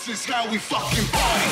This is how we fucking party.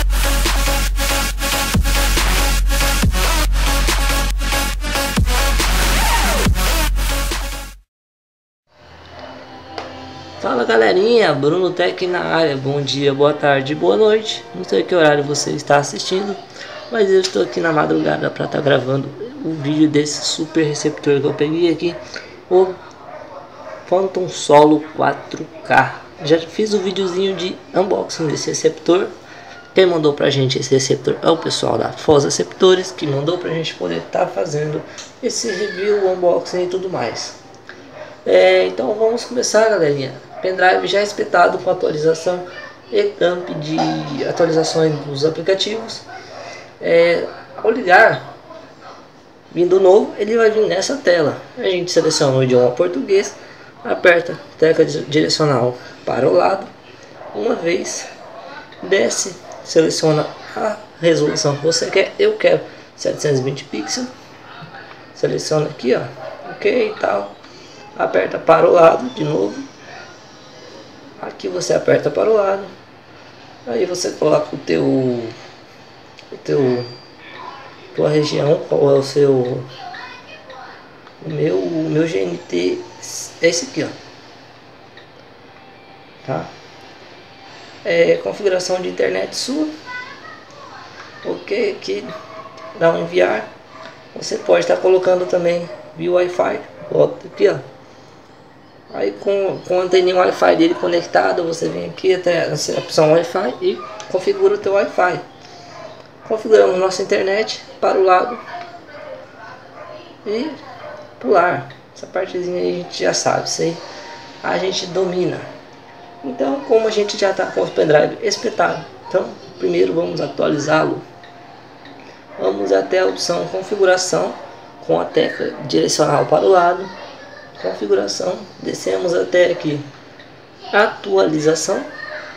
Fala galerinha, Bruno Tech na área. Bom dia, boa tarde, boa noite. Não sei que horário você está assistindo, mas eu estou aqui na madrugada para estar gravando o vídeo desse super receptor que eu peguei aqui, o Phantom Solo 4K. Já fiz o videozinho de unboxing desse receptor. Quem mandou pra gente esse receptor é o pessoal da Foz Receptores, que mandou pra gente poder estar fazendo esse review, unboxing e tudo mais. Então vamos começar, galerinha. Pendrive já espetado com atualização e dump de atualizações dos aplicativos. Ao ligar, vindo novo, ele vai vir nessa tela. A gente seleciona o idioma português, aperta a tecla direcional para o lado uma vez, desce, seleciona a resolução que você quer. Eu quero 720 pixels, seleciona aqui, ó, ok e tal, aperta para o lado de novo. Aqui você aperta para o lado, aí você coloca tua região, qual é o seu. O meu GNT é esse aqui, ó, tá? Configuração de internet sua, ok, aqui dá um enviar. Você pode estar colocando também via Wi-Fi, bota aqui, ó. Aí com a anteninha Wi-Fi dele conectada, você vem aqui até a opção Wi-Fi e configura o teu Wi-Fi. Configuramos nossa internet para o lado e pular. Essa partezinha aí a gente já sabe, isso aí a gente domina. Então, como a gente já está com o pendrive espetado, então primeiro vamos atualizá-lo. Vamos até a opção configuração com a tecla direcional para o lado. Configuração, descemos até aqui, atualização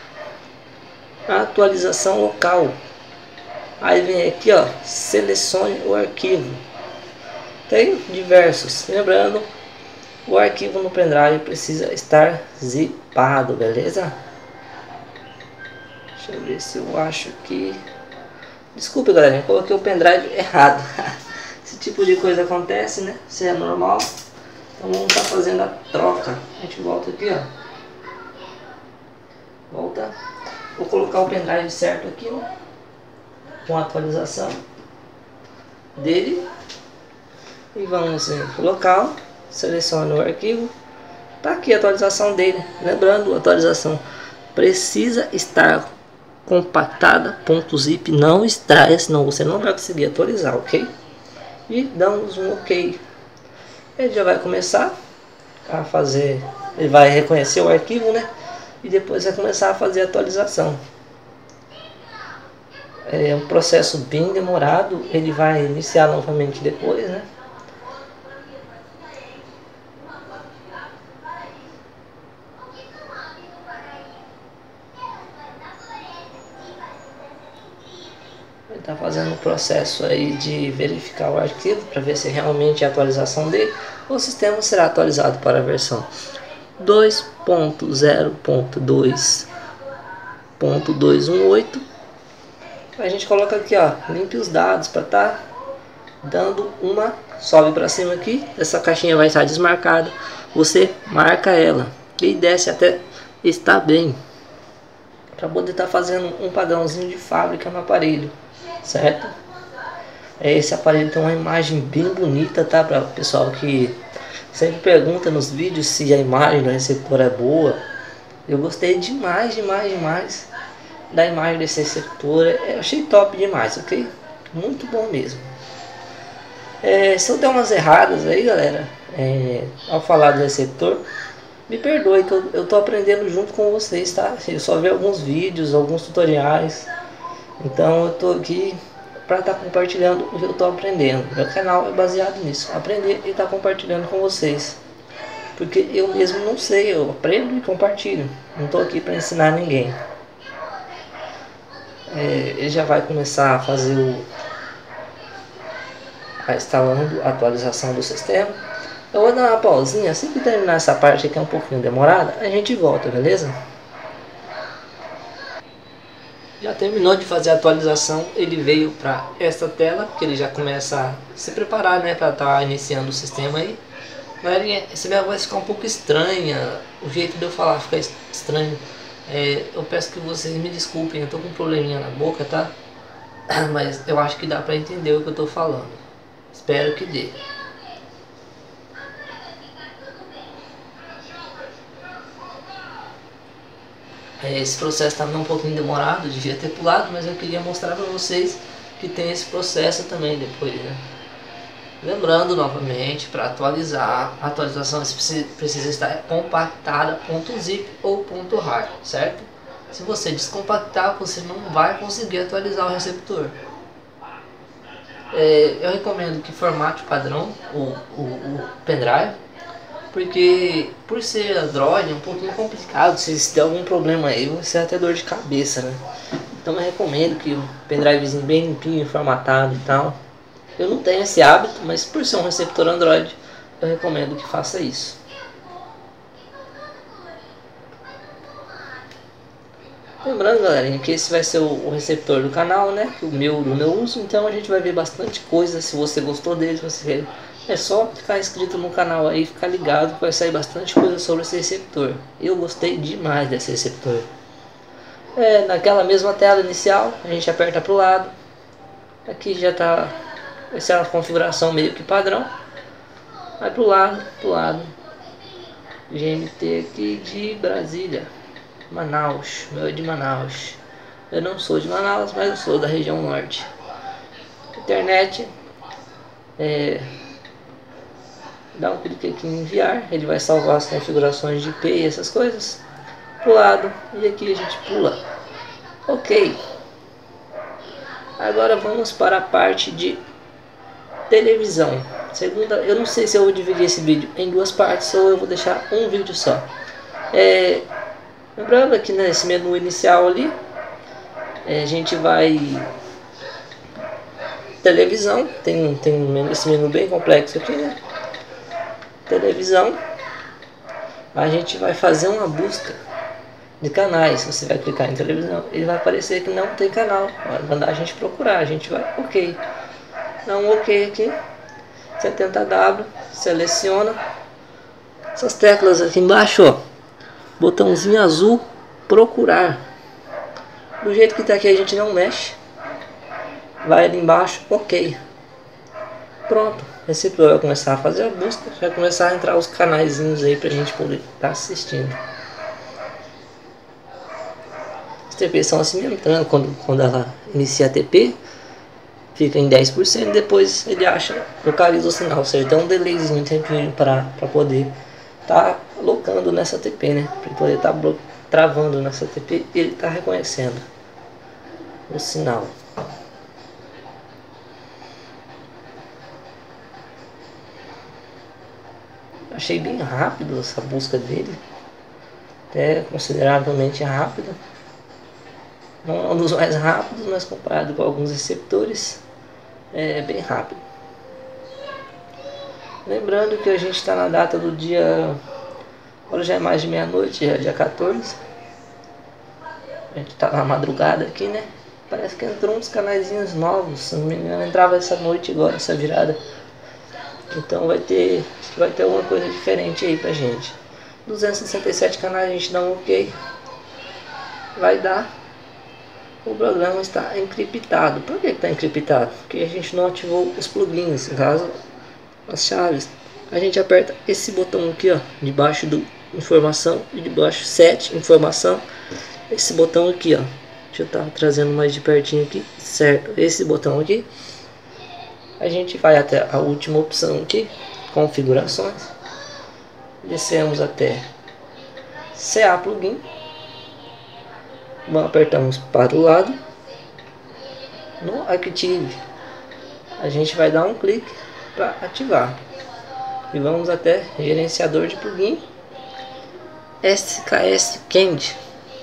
local. Aí vem aqui, ó, selecione o arquivo. Tem diversos, lembrando, o arquivo no pendrive precisa estar zipado, beleza? Deixa eu ver se eu acho que... Desculpe galera, eu coloquei o pendrive errado. Esse tipo de coisa acontece, né? Isso é normal. Então vamos estar fazendo a troca. A gente volta aqui, ó. Volta. Vou colocar o pendrive certo aqui, né? Com a atualização dele. E vamos em local. Selecione o arquivo. Tá aqui a atualização dele. Lembrando, a atualização precisa estar compactada. .zip, não extraia, senão você não vai conseguir atualizar, ok? E damos um ok. Ele já vai começar a fazer, ele vai reconhecer o arquivo, né? E depois vai começar a fazer a atualização. É um processo bem demorado, ele vai iniciar novamente depois, né? Ele está fazendo o processo aí de verificar o arquivo para ver se realmente é a atualização dele. O sistema será atualizado para a versão 2.0.2.218. A gente coloca aqui, ó, limpe os dados para estar dando uma, sobe para cima aqui, essa caixinha vai estar desmarcada, você marca ela e desce até estar bem, para poder estar fazendo um padrãozinho de fábrica no aparelho, certo? Esse aparelho tem uma imagem bem bonita, tá? Para o pessoal que sempre pergunta nos vídeos se a imagem do receptor é boa. Eu gostei demais da imagem desse receptor. Eu achei top demais, ok? Muito bom mesmo. Se eu der umas erradas aí, galera, ao falar do receptor, me perdoe que eu tô aprendendo junto com vocês, tá? Eu só vi alguns vídeos, alguns tutoriais. Então eu tô aqui para estar compartilhando o que eu estou aprendendo. Meu canal é baseado nisso, aprender e estar compartilhando com vocês, porque eu mesmo não sei, eu aprendo e compartilho, não estou aqui para ensinar ninguém. Ele já vai começar a fazer instalando a atualização do sistema. Eu vou dar uma pausinha, assim que terminar essa parte aqui é um pouquinho demorada, a gente volta, beleza? Já terminou de fazer a atualização, ele veio para esta tela, que ele já começa a se preparar, né, para estar iniciando o sistema aí. Galerinha, essa minha voz ficar um pouco estranha, o jeito de eu falar fica estranho. Eu peço que vocês me desculpem, eu tô com um probleminha na boca, tá? Mas eu acho que dá para entender o que eu tô falando. Espero que dê. Esse processo está um pouquinho demorado, devia ter pulado, mas eu queria mostrar para vocês que tem esse processo também depois, né? Lembrando novamente, para atualizar, a atualização precisa estar compactada .zip ou .rar, certo? Se você descompactar, você não vai conseguir atualizar o receptor. Eu recomendo que formate o padrão, o pendrive, porque por ser Android é um pouquinho complicado. Se der algum problema aí, você vai ter dor de cabeça, né? Então eu recomendo que o pendrivezinho bem limpinho, formatado e tal. Eu não tenho esse hábito, mas por ser um receptor Android, eu recomendo que faça isso. Lembrando, galerinha, que esse vai ser o receptor do canal, né? Que o meu uso, então a gente vai ver bastante coisa. Se você gostou dele, é só ficar inscrito no canal aí, ficar ligado que vai sair bastante coisa sobre esse receptor. Eu gostei demais desse receptor. Naquela mesma tela inicial, a gente aperta para o lado. Aqui já está, vai ser uma configuração meio que padrão. Vai para o lado. GMT aqui de Brasília. Manaus, meu é de Manaus. Eu não sou de Manaus, mas eu sou da região norte. Internet, dá um clique aqui em enviar, ele vai salvar as configurações de IP e essas coisas. Pro lado, e aqui a gente pula. Ok. Agora vamos para a parte de televisão. Eu não sei se eu vou dividir esse vídeo em duas partes ou eu vou deixar um vídeo só. Lembrando que nesse menu inicial ali, a gente vai televisão, tem esse menu bem complexo aqui, né? Televisão, a gente vai fazer uma busca de canais. Você vai clicar em televisão, ele vai aparecer que não tem canal, vai mandar a gente procurar, a gente vai ok, dá um ok aqui, 70W, seleciona essas teclas aqui embaixo, ó, botãozinho azul, procurar. Do jeito que tá aqui a gente não mexe, vai ali embaixo, ok, pronto. Esse receptor vai começar a fazer a busca, vai começar a entrar os canaizinhos aí pra gente poder estar assistindo. As TPs são assim entrando, quando ela inicia a TP, fica em 10%, depois ele localiza o sinal, ou seja, tem um delayzinho, um tempinho para poder estar alocando nessa TP, né? Para poder estar travando nessa TP e ele está reconhecendo o sinal. Achei bem rápido essa busca dele, até consideravelmente rápido. Não é um dos mais rápidos, mas comparado com alguns receptores, é bem rápido. Lembrando que a gente está na data do dia, agora já é mais de meia-noite, já é dia 14. A gente está na madrugada aqui, né? Parece que entrou uns canaizinhos novos, se não me engano entrava essa noite agora, essa virada. Então vai ter alguma coisa diferente aí pra gente. 267 canais, a gente dá um ok. Vai dar. O programa está encriptado. Por que está encriptado? Porque a gente não ativou os plugins, no caso, as chaves. A gente aperta esse botão aqui, ó, debaixo do informação e debaixo set informação. Esse botão aqui, ó. Deixa eu estar trazendo mais de pertinho aqui, certo? Esse botão aqui. A gente vai até a última opção aqui, configurações. Descemos até CA plugin. Apertamos para o lado. No Active, a gente vai dar um clique para ativar. E vamos até gerenciador de plugin, SKS Candy.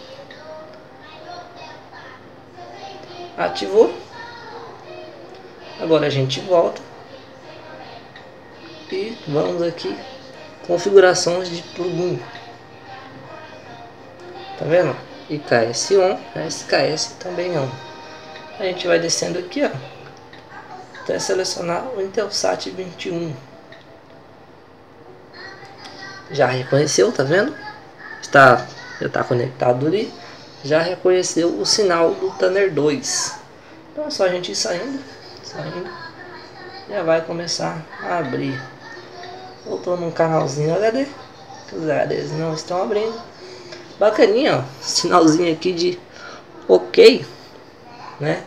Ativou. Agora a gente volta e vamos aqui, configurações de plugin. Tá vendo? IKS on, SKS também on. A gente vai descendo aqui, ó, até selecionar o Intelsat 21. Já reconheceu, tá vendo? Já está conectado ali. Já reconheceu o sinal do Tanner 2. Então é só a gente ir saindo. Já vai começar a abrir. Voltou num canalzinho HD, que os HDs não estão abrindo. Bacaninha, ó, sinalzinho aqui de OK, né?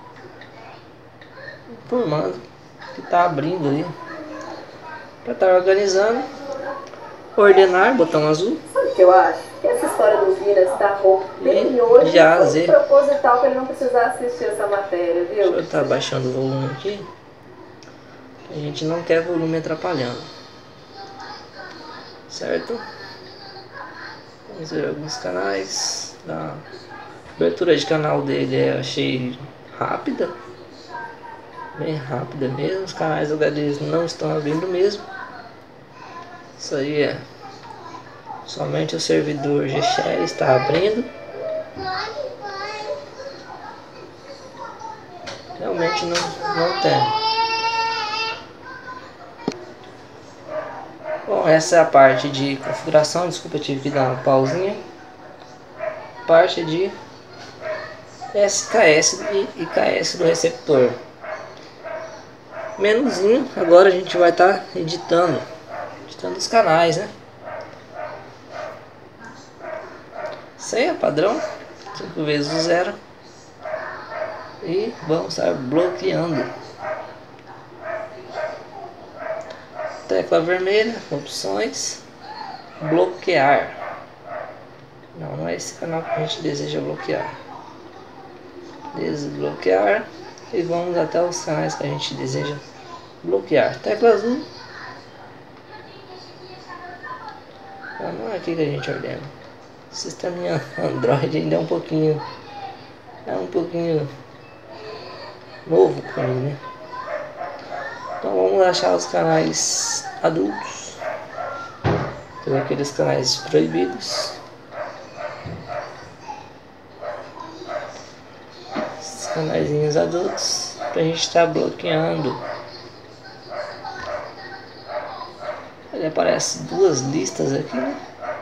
Informando que tá abrindo ali. Para estar organizando. Ordenar, botão azul. Sabe o que eu acho? Essa história do Viras da roupa bem hoje foi proposital para ele não precisar assistir essa matéria, viu? Deixa eu estar baixando o volume aqui. A gente não quer volume atrapalhando. Certo? Vamos ver alguns canais. A abertura de canal dele eu achei rápida. Bem rápida mesmo. Os canais HDs não estão abrindo mesmo. Isso aí é somente o servidor G-Share está abrindo. Realmente não tem. Bom, essa é a parte de configuração. Desculpa, eu tive que dar uma pausinha. Parte de SKS e IKS do receptor. Menuzinho. Agora a gente vai estar editando os canais, né? Senha padrão 5 vezes o 0 e vamos estar bloqueando. Tecla vermelha, opções, bloquear. Não é esse canal que a gente deseja bloquear. Desbloquear e vamos até os canais que a gente deseja bloquear. Tecla azul. Não é aqui que a gente ordena. O sistema Android ainda é um pouquinho novo para mim, né? Então vamos achar os canais adultos, aqueles canais proibidos. Os canaizinhos adultos pra gente estar bloqueando. Ele aparece duas listas aqui, né?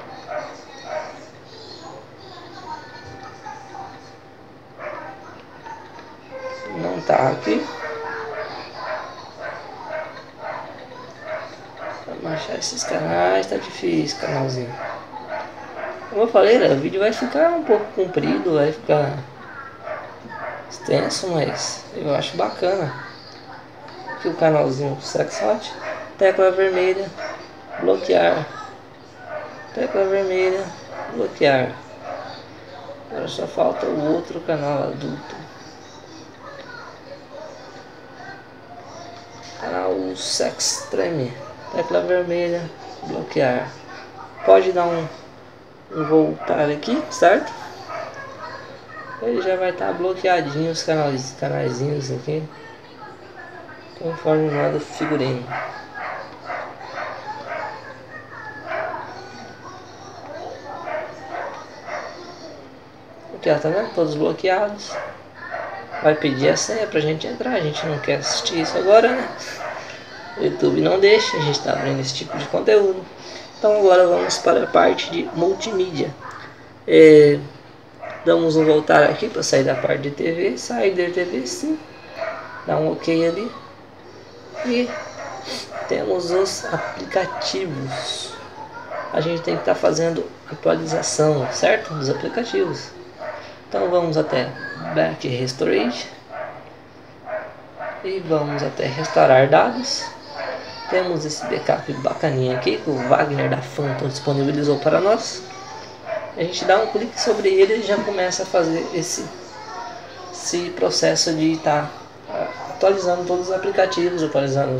Não tá aqui. Vamos achar esses canais, tá difícil, canalzinho. Como eu falei, né, o vídeo vai ficar um pouco comprido, vai ficar extenso, mas eu acho bacana. Aqui o canalzinho Sexhot, tecla vermelha, bloquear, tecla vermelha, bloquear. Agora só falta o outro canal adulto, canal Sextreme, tecla vermelha, bloquear. Pode dar um voltar aqui, certo? Ele já vai estar bloqueadinho os canaizinhos aqui, conforme manda o figurino. Aqui ó, tá vendo? Todos bloqueados. Vai pedir a senha pra gente entrar. A gente não quer assistir isso agora, né? O YouTube não deixa, a gente está abrindo esse tipo de conteúdo. Então agora vamos para a parte de multimídia. Damos um voltar aqui para sair da parte de TV. Sair da TV sim. Dá um OK ali. E temos os aplicativos. A gente tem que estar fazendo atualização, certo? Dos aplicativos. Então vamos até Back Storage. E vamos até restaurar dados. Temos esse backup bacaninha aqui que o Wagner da Phantom disponibilizou para nós. A gente dá um clique sobre ele e já começa a fazer esse processo de estar atualizando todos os aplicativos, atualizando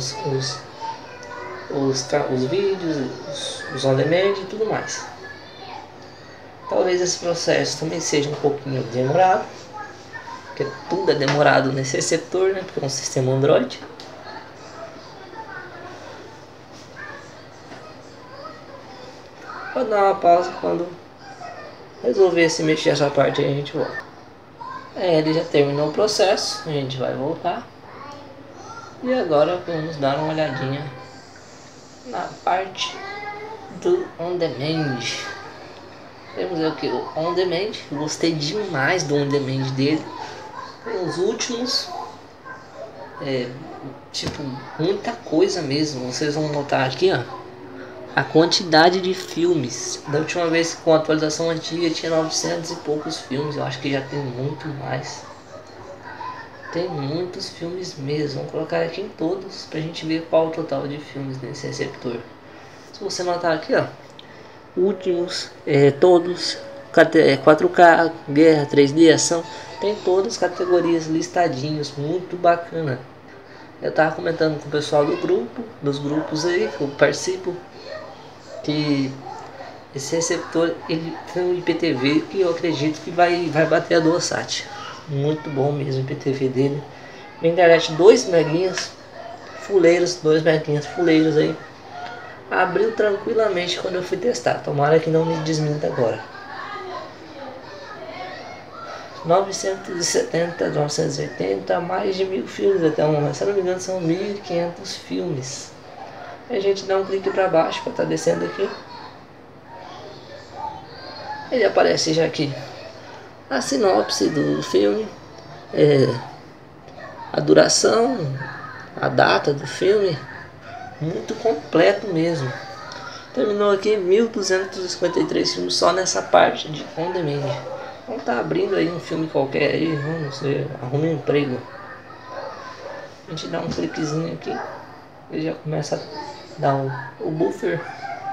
os vídeos, os on demand e tudo mais. Talvez esse processo também seja um pouquinho demorado, porque tudo é demorado nesse setor, né? Porque é um sistema Android. Vou dar uma pausa quando resolver se mexer essa parte aí, a gente volta. Ele já terminou o processo, a gente vai voltar. E agora vamos dar uma olhadinha na parte do On Demand. Temos aqui o On Demand. Gostei demais do On Demand dele. Os últimos, tipo, muita coisa mesmo. Vocês vão notar aqui, ó, a quantidade de filmes. Da última vez com a atualização antiga tinha 900 e poucos filmes. Eu acho que já tem muito mais. Tem muitos filmes mesmo. Vamos colocar aqui em todos pra gente ver qual o total de filmes nesse receptor. Se você notar aqui, ó, últimos, todos, 4K, guerra, 3D, ação, tem todas as categorias listadinhos, muito bacana. Eu tava comentando com o pessoal dos grupos aí que eu participo, que esse receptor ele tem um IPTV que eu acredito que vai bater a Duosat. Muito bom mesmo o IPTV dele. Minha internet 2 meguinhas fuleiros, 2 meguinhas fuleiros aí. Abriu tranquilamente quando eu fui testar. Tomara que não me desminta agora. 970, 980, mais de 1000 filmes até o momento. Se eu não me engano são 1500 filmes. A gente dá um clique para baixo para estar descendo aqui. Ele aparece já aqui a sinopse do filme, a duração, a data do filme, muito completo mesmo. Terminou aqui 1253 filmes só nessa parte de On Demand. Vamos tá abrindo aí um filme qualquer aí, vamos ver, arrume um emprego. A gente dá um cliquezinho aqui, ele já começa a dar o buffer.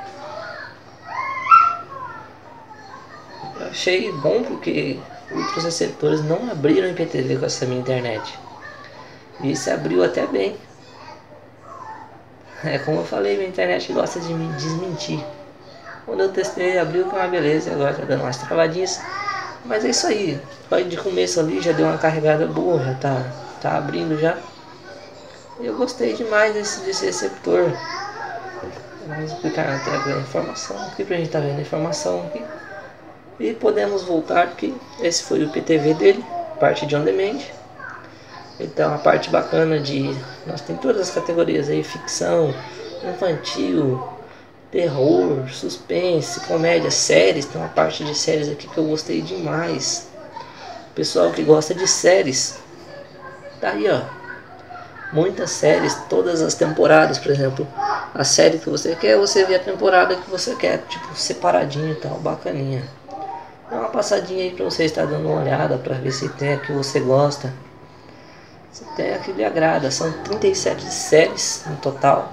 Eu achei bom porque outros receptores não abriram IPTV com essa minha internet. E esse abriu até bem. Como eu falei, minha internet gosta de me desmentir. Quando eu testei, abriu com uma beleza, agora tá dando umas travadinhas. Mas é isso aí. De começo ali já deu uma carregada boa, já tá abrindo já. E eu gostei demais desse receptor. Vamos clicar na tela da informação aqui pra gente tá vendo a informação aqui. E podemos voltar aqui. Esse foi o IPTV dele, parte de On Demand. Então a parte bacana de... Nós tem todas as categorias aí, ficção, infantil, terror, suspense, comédia, séries. Tem uma parte de séries aqui que eu gostei demais. Pessoal que gosta de séries, tá aí ó, muitas séries, todas as temporadas. Por exemplo, a série que você quer, você vê a temporada que você quer, tipo separadinho e tal, bacaninha. Dá uma passadinha aí pra você estar dando uma olhada, pra ver se tem a que você gosta, se tem a que lhe agrada. São 37 séries no total.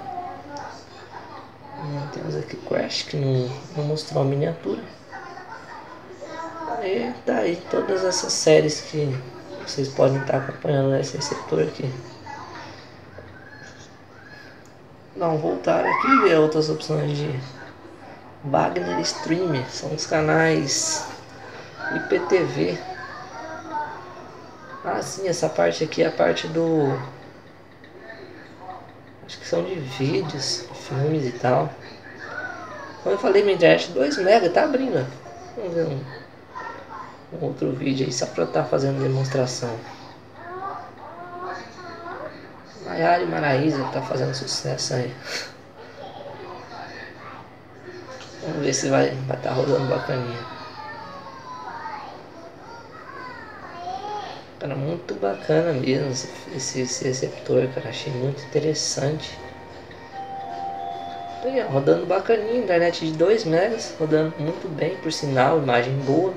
Temos aqui Crash, que não mostrou a miniatura. E daí todas essas séries que vocês podem estar acompanhando nesse setor aqui. Vamos voltar aqui e ver outras opções de Wagner Stream. São os canais IPTV. Ah sim, essa parte aqui é a parte do... Acho que são de vídeos, filmes e tal. Como eu falei, minha internet 2 MB tá abrindo. Vamos ver um outro vídeo aí só pra eu estar fazendo demonstração. Maiara e Maraísa tá fazendo sucesso aí. Vamos ver se vai estar rodando bacaninha. Cara, muito bacana mesmo esse receptor, cara. Achei muito interessante. Aí, ó, rodando bacaninha, internet de 2 megas, rodando muito bem, por sinal, imagem boa.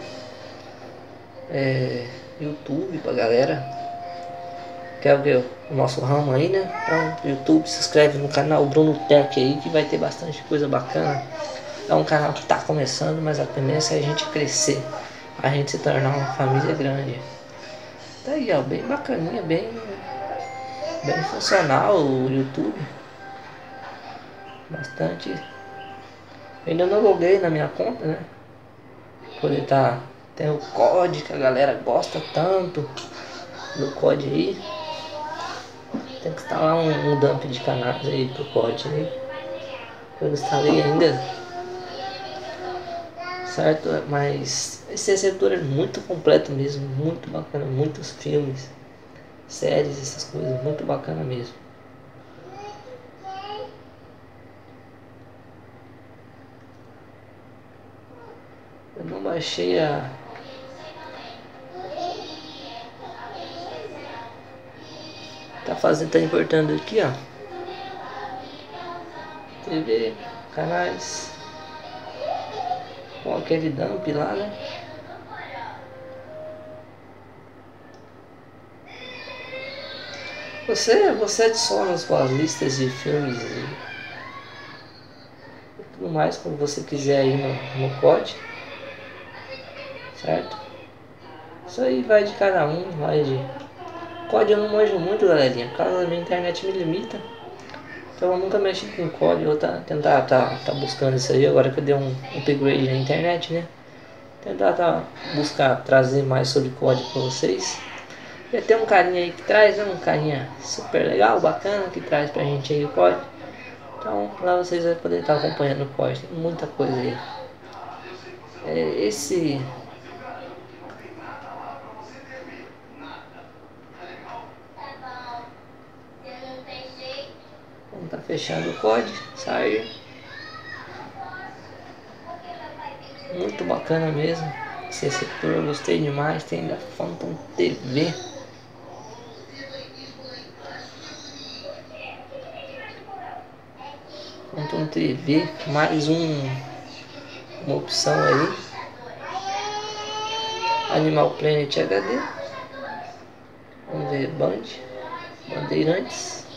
YouTube pra galera. Quer ver o nosso ramo aí, né? Então, YouTube, se inscreve no canal Bruno Tech aí, que vai ter bastante coisa bacana. É um canal que tá começando, mas a tendência é a gente crescer, a gente se tornar uma família grande. Tá aí, ó, bem bacaninha, bem funcional o YouTube. Bastante. Ainda não loguei na minha conta, né? Poder tá... Tem o COD que a galera gosta tanto do COD aí. Tem que instalar um dump de canais aí pro COD aí. Eu instalei ainda certo? Mas esse receptor é muito completo mesmo, muito bacana, muitos filmes, séries, essas coisas, muito bacana mesmo. Eu não baixei a... tá importando aqui, ó. TV, canais, com aquele dump lá, né? Você adiciona suas listas de filmes e tudo mais como você quiser aí no COD, certo? Isso aí vai de cada um, vai de... COD eu não manjo muito, galerinha, por causa da minha internet me limita. Então eu nunca mexi com COD, eu vou tentar tá buscando isso aí, agora que eu dei um upgrade na internet, né? Tentar buscar trazer mais sobre COD pra vocês. E tem um carinha aí que traz, né? Um carinha super legal, bacana, que traz pra gente aí o COD. Então lá vocês vão poder estar acompanhando o COD, tem muita coisa aí. Vamos tá fechando o COD, saiu. Muito bacana mesmo. Esse setor eu gostei demais. Tem da Phantom TV. Phantom TV, mais uma opção aí. Animal Planet HD. Vamos ver Bandeirantes.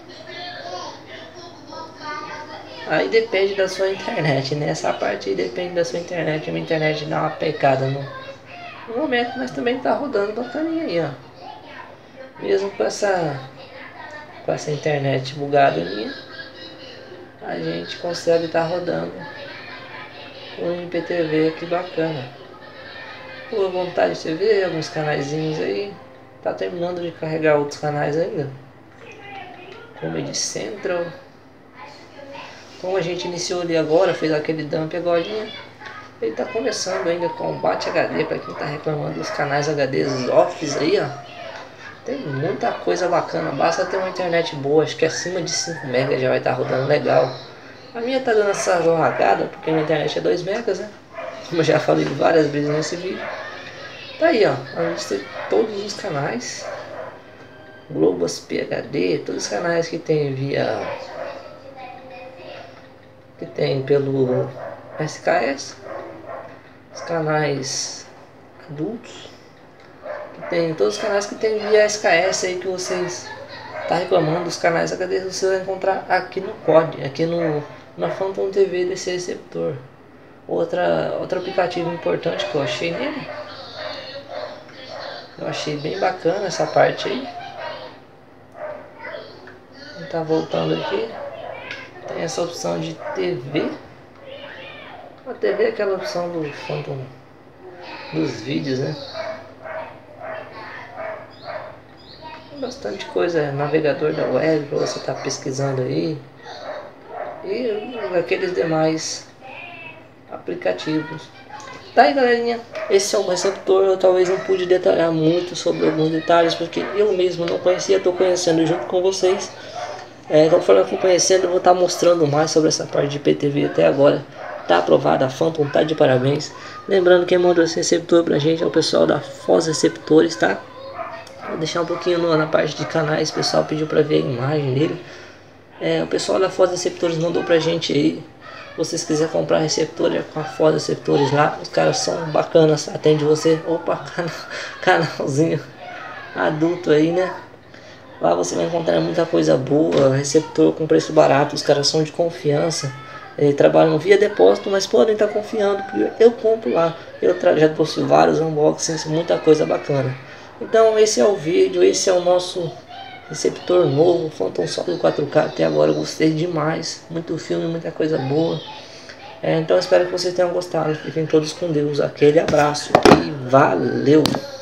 Aí depende da sua internet, né? Essa parte aí depende da sua internet. A minha internet dá uma pecada no momento, mas também tá rodando bacaninha aí, ó. Mesmo com essa internet bugada minha, a gente consegue estar rodando com o IPTV aqui bacana. Por vontade de TV, alguns canaizinhos aí. Tá terminando de carregar outros canais ainda. Comedy Central. Como a gente iniciou ali agora, fez aquele dump agora, ele tá começando ainda com o Bat HD, para quem tá reclamando dos canais HDs offs aí, ó. Tem muita coisa bacana, basta ter uma internet boa, acho que acima de 5 MB já vai estar rodando legal. A minha tá dando essa zorragada, porque a minha internet é 2 MB, né? Como eu já falei várias vezes nesse vídeo. Tá aí, ó, a lista de todos os canais. Globos PHD, todos os canais que tem pelo SKS, os canais adultos, que tem todos os canais que tem via SKS aí que vocês tá reclamando dos canais HD, você vai encontrar aqui no COD, aqui na Phantom TV desse receptor. Outro aplicativo importante que eu achei nele, eu achei bem bacana essa parte aí. Tá voltando aqui. Tem essa opção de TV. A TV é aquela opção do Phantom dos vídeos, né? Tem bastante coisa, navegador da web para você estar pesquisando aí. E aqueles demais aplicativos. Tá aí, galerinha, esse é o receptor. Eu talvez não pude detalhar muito sobre alguns detalhes, porque eu mesmo não conhecia, estou conhecendo junto com vocês. Conforme eu for conhecendo, eu vou estar mostrando mais sobre essa parte de IPTV. Até agora tá aprovada, a Phantom tá de parabéns. Lembrando que quem mandou esse receptor pra gente é o pessoal da Foz Receptores, tá? Vou deixar um pouquinho na parte de canais, o pessoal pediu pra ver a imagem dele. O pessoal da Foz Receptores mandou pra gente aí. Se vocês quiserem comprar receptor, com a Foz Receptores lá, os caras são bacanas, atende você. Opa, canalzinho adulto aí, né? Lá você vai encontrar muita coisa boa, receptor com preço barato, os caras são de confiança. Trabalham via depósito, mas podem estar confiando, porque eu compro lá. Eu já trouxe vários unboxings, muita coisa bacana. Então esse é o vídeo, esse é o nosso receptor novo, Phantom Solo 4K. Até agora eu gostei demais, muito filme, muita coisa boa. Então espero que vocês tenham gostado, fiquem todos com Deus, aquele abraço e valeu!